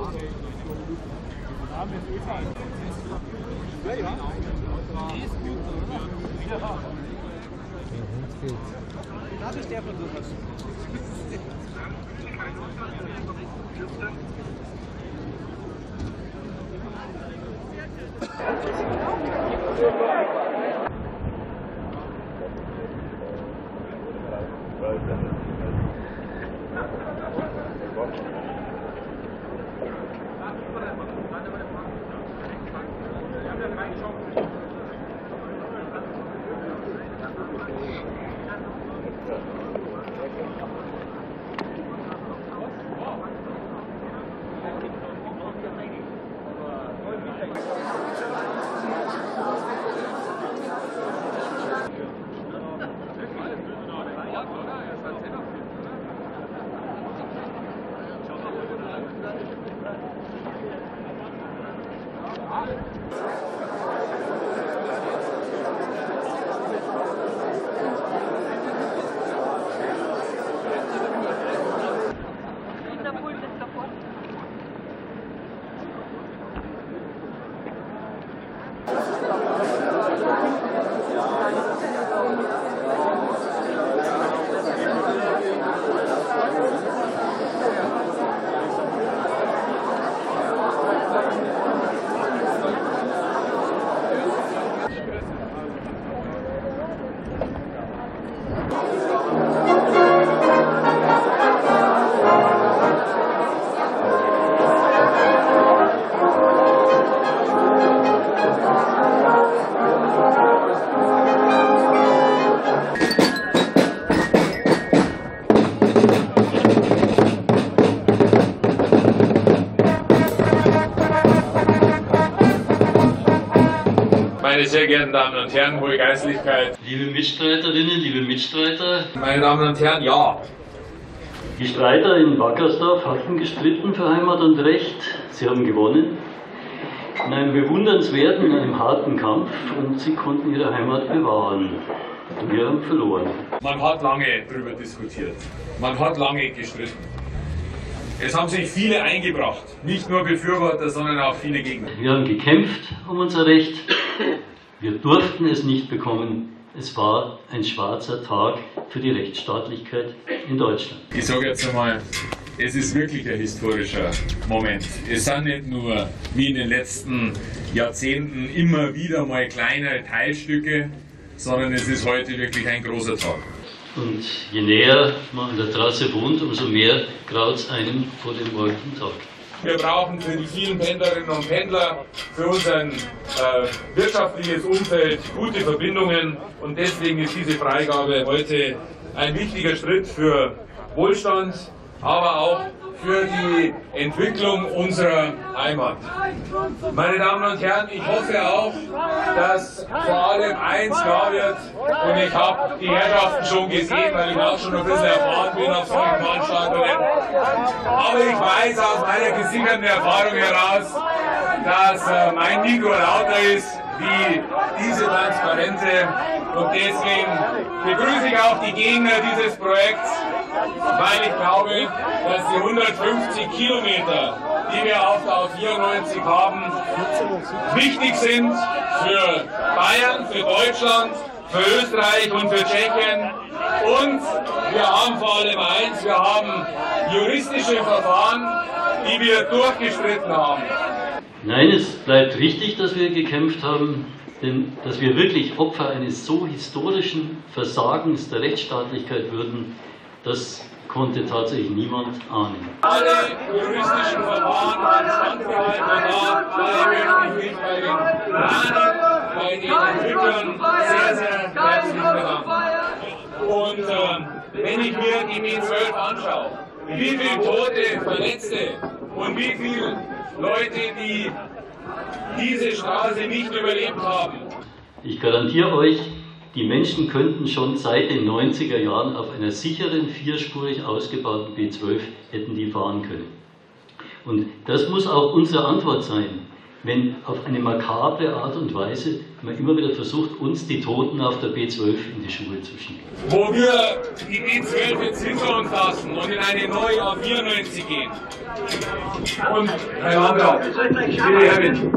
Das ist der von sowas. Meine sehr geehrten Damen und Herren, hohe Geistlichkeit. Liebe Mitstreiterinnen, liebe Mitstreiter. Meine Damen und Herren, ja. Die Streiter in Wackersdorf hatten gestritten für Heimat und Recht. Sie haben gewonnen. In einem bewundernswerten, in einem harten Kampf, und sie konnten ihre Heimat bewahren. Und wir haben verloren. Man hat lange darüber diskutiert. Man hat lange gestritten. Es haben sich viele eingebracht. Nicht nur Befürworter, sondern auch viele Gegner. Wir haben gekämpft um unser Recht. Wir durften es nicht bekommen. Es war ein schwarzer Tag für die Rechtsstaatlichkeit in Deutschland. Ich sage jetzt einmal, es ist wirklich ein historischer Moment. Es sind nicht nur, wie in den letzten Jahrzehnten, immer wieder mal kleine Teilstücke, sondern es ist heute wirklich ein großer Tag. Und je näher man an der Trasse wohnt, umso mehr graut es einem vor dem morgigen Tag. Wir brauchen für die vielen Pendlerinnen und Pendler, für unser wirtschaftliches Umfeld gute Verbindungen, und deswegen ist diese Freigabe heute ein wichtiger Schritt für Wohlstand, aber auch für die Entwicklung unserer Heimat. Meine Damen und Herren, ich hoffe auch, dass vor allem eins klar wird, und ich habe die Herrschaften schon gesehen, weil ich auch schon ein bisschen erfahren bin auf solchen Veranstaltungen, aber ich weiß aus meiner gesicherten Erfahrung heraus, dass mein Mikro lauter ist wie diese Transparente, und deswegen begrüße ich auch die Gegner dieses Projekts, weil ich glaube, dass die 150 Kilometer, die wir auf der A94 haben, wichtig sind für Bayern, für Deutschland, für Österreich und für Tschechien. Und wir haben vor allem eins, wir haben juristische Verfahren, die wir durchgestritten haben. Nein, es bleibt richtig, dass wir gekämpft haben, denn dass wir wirklich Opfer eines so historischen Versagens der Rechtsstaatlichkeit würden, das konnte tatsächlich niemand ahnen. Alle juristischen Verfahren haben standgehalten, und daher möchte ich mich bei den Planern, bei den Entwicklern sehr, sehr herzlich bedanken. Und wenn ich mir die B12 anschaue, wie viele Tote, Verletzte und wie viele Leute, die diese Straße nicht überlebt haben. Ich garantiere euch, die Menschen könnten schon seit den 90er Jahren auf einer sicheren, vierspurig ausgebauten B12 hätten die fahren können. Und das muss auch unsere Antwort sein. wenn auf eine makabre Art und Weise man immer wieder versucht, uns die Toten auf der B12 in die Schuhe zu schieben. Wo wir die B12 jetzt hinter uns lassen und in eine neue A94 gehen. Und Herr Landrat, liebe Erwin,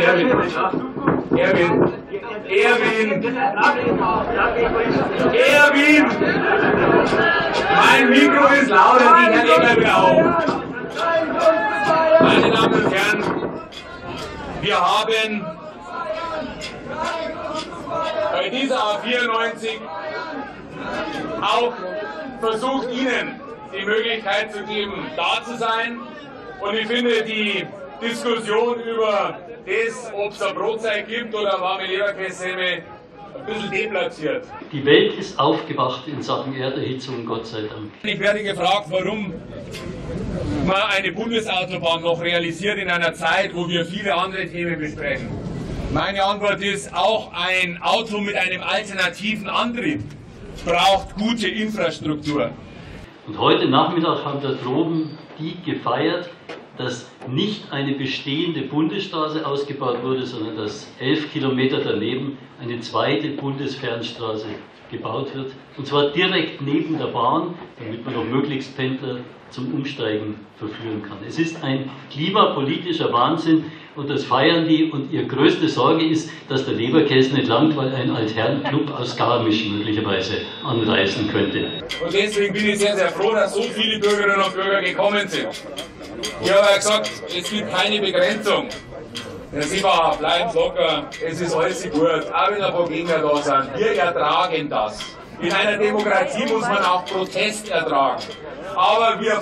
mein Mikro ist lauter, die Herren immer wieder auf. Meine Damen und Herren, wir haben bei dieser A94 auch versucht, Ihnen die Möglichkeit zu geben, da zu sein. Und ich finde die Diskussion über das, ob es eine Brotzeit gibt oder warme Leberkässemmel, ein bisschen deplatziert. Die Welt ist aufgewacht in Sachen Erderhitzung, Gott sei Dank. Ich werde gefragt, warum man eine Bundesautobahn noch realisiert in einer Zeit, wo wir viele andere Themen besprechen. Meine Antwort ist, auch ein Auto mit einem alternativen Antrieb braucht gute Infrastruktur. Und heute Nachmittag haben da droben die gefeiert, dass nicht eine bestehende Bundesstraße ausgebaut wurde, sondern dass 11 Kilometer daneben eine zweite Bundesfernstraße gebaut wird. Und zwar direkt neben der Bahn, damit man noch möglichst Pendler zum Umsteigen verführen kann. Es ist ein klimapolitischer Wahnsinn und das feiern die. Und ihre größte Sorge ist, dass der Leberkäse nicht langt, weil ein Altherrenclub aus Garmisch möglicherweise anreisen könnte. Und deswegen bin ich sehr, sehr froh, dass so viele Bürgerinnen und Bürger gekommen sind. Ich habe ja gesagt, es gibt keine Begrenzung. Herr Sieber, bleiben locker, es ist alles gut, auch wenn ein paar Gegner da sind. Wir ertragen das. In einer Demokratie muss man auch Protest ertragen. Aber wir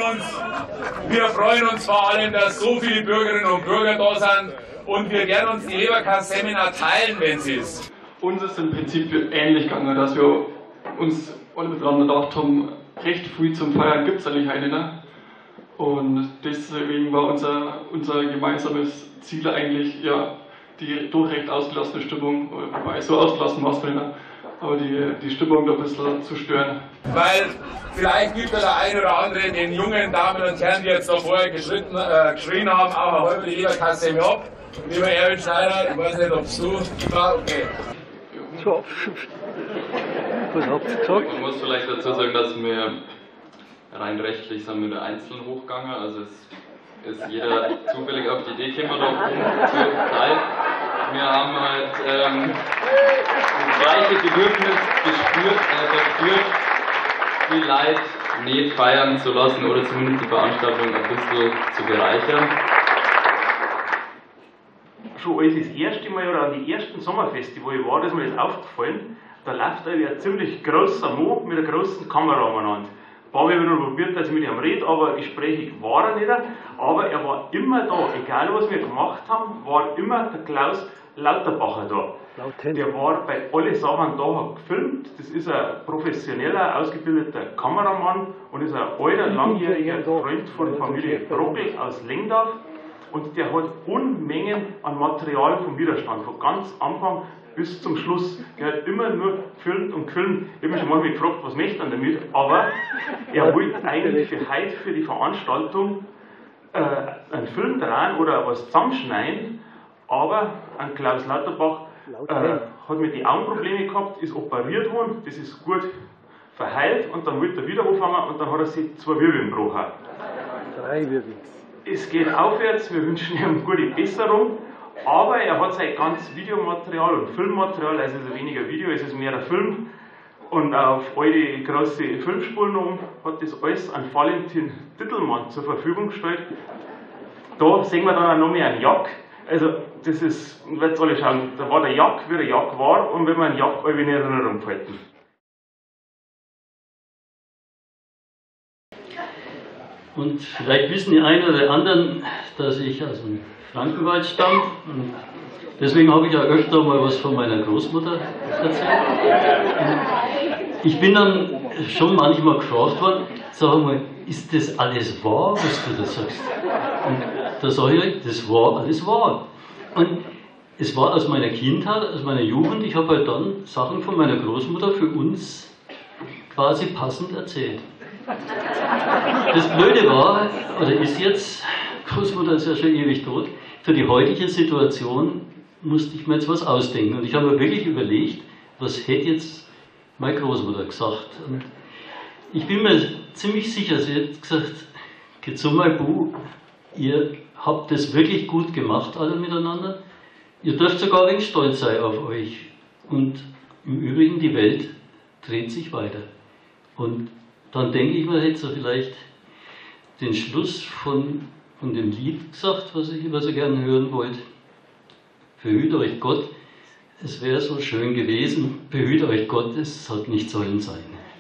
freuen uns vor allem, dass so viele Bürgerinnen und Bürger da sind und wir werden uns die Leberkässemmel teilen, wenn es ist. Uns ist im Prinzip ähnlich gegangen, dass wir uns alle miteinander gedacht haben, recht früh zum Feiern gibt es eigentlich eine, ne? Und deswegen war unser gemeinsames Ziel eigentlich, ja, die doch recht ausgelassene Stimmung, wobei so ausgelassen war es nicht, aber die Stimmung da ein bisschen zu stören. Weil vielleicht gibt ja der ein oder andere den jungen Damen und Herren, die jetzt da vorher geschrien haben, aber heute die Leberkässemmel ab. Lieber Erwin Schneider, ich weiß nicht, ob es du war, okay. So, was habt ihr gesagt? Man muss vielleicht dazu sagen, dass wir rein rechtlich sind wir da einzeln hochgegangen, also es ist jeder zufällig auf die Idee gekommen, da zur Zeit. Wir haben halt das gleiche Bedürfnis verspürt, die Leute nicht feiern zu lassen oder zumindest die Veranstaltung ein bisschen zu bereichern. Schon als das erste Mal oder an die ersten Sommerfeste, wo ich war, ist mir das aufgefallen, da läuft ein ziemlich großer Mann mit einer großen Kamera umeinander. Ein paar Mal habe ich noch probiert, dass ich mit ihm rede, aber gesprächig war er nicht. Aber er war immer da, egal was wir gemacht haben, war immer der Klaus Lauterbacher da. Der war bei allen Sachen da, hat gefilmt. Das ist ein professioneller, ausgebildeter Kameramann und ist ein alter, langjähriger Freund von der Familie Brockel aus Lengdorf. Und der hat Unmengen an Material vom Widerstand, von ganz Anfang bis zum Schluss. Der hat immer nur gefilmt und gefilmt. Ich habe mich schon manchmal gefragt, was möchte er damit? Aber er wollte eigentlich für heute, für die Veranstaltung, einen Film drehen oder was zusammenschneiden. Aber ein Klaus Lauterbach hat mit den Augenprobleme gehabt, ist operiert worden, das ist gut verheilt und dann wollte er wieder anfangen und dann hat er sich 2 Wirbel gebrochen. 3 Wirbel. Es geht aufwärts, wir wünschen ihm gute Besserung. Aber er hat sein ganzes Videomaterial und Filmmaterial, also es ist weniger Video, es ist mehr ein Film. Und auf all die große Filmspulen oben hat das alles an Valentin Dittelmann zur Verfügung gestellt. Da sehen wir dann auch noch mehr einen Jack. Also das ist, werdet alle schauen, da war der Jack, wie der Jack war und wenn man einen Jack alle in Erinnerung behalten. Und vielleicht wissen die einen oder anderen, dass ich aus dem Frankenwald stamme. Und deswegen habe ich ja öfter mal was von meiner Großmutter erzählt. Ich bin dann schon manchmal gefragt worden, sag mal, ist das alles wahr, was du da sagst? Und da sage ich, das war alles wahr. Und es war aus meiner Kindheit, aus meiner Jugend, ich habe halt dann Sachen von meiner Großmutter für uns quasi passend erzählt. Das Blöde war, oder ist jetzt, Großmutter ist ja schon ewig tot, für die heutige Situation musste ich mir jetzt was ausdenken. Und ich habe mir wirklich überlegt, was hätte jetzt meine Großmutter gesagt. Und ich bin mir ziemlich sicher, sie hat gesagt, Kitsumaibu, ihr habt das wirklich gut gemacht, alle miteinander. Ihr dürft sogar ein wenig stolz sein auf euch. Und im Übrigen, die Welt dreht sich weiter. Und dann denke ich mir, hätte sie vielleicht den Schluss von dem Lied gesagt, was ihr gerne hören wollt. Behüt euch Gott, es wäre so schön gewesen, behüt euch Gott, es hat nicht sollen sein.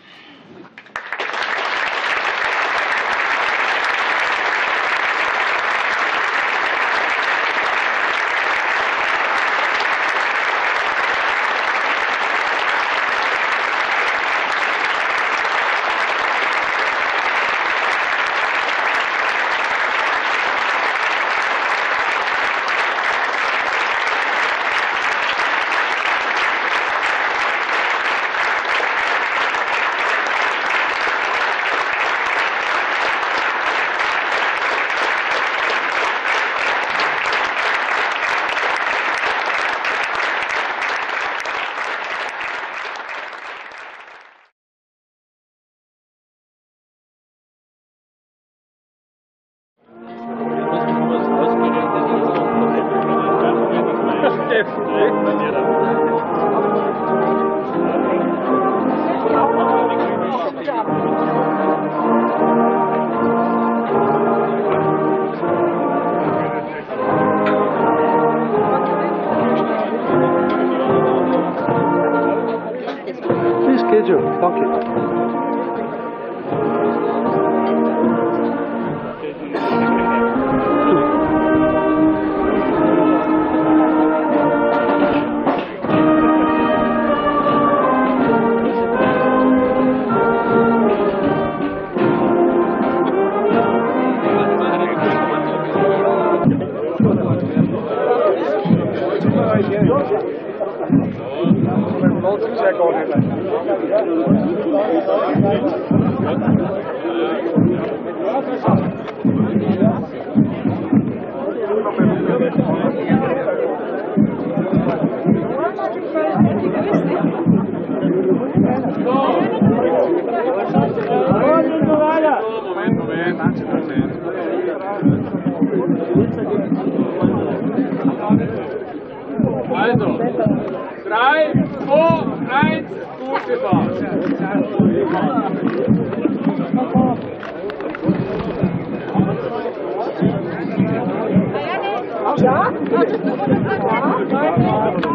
Danke. Also, 3, 2, 1, gute Fahrt. Ja?